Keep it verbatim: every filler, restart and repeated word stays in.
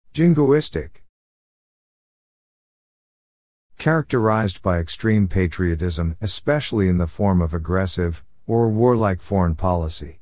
Jingoistic. Characterized by extreme patriotism, especially in the form of aggressive or warlike foreign policy.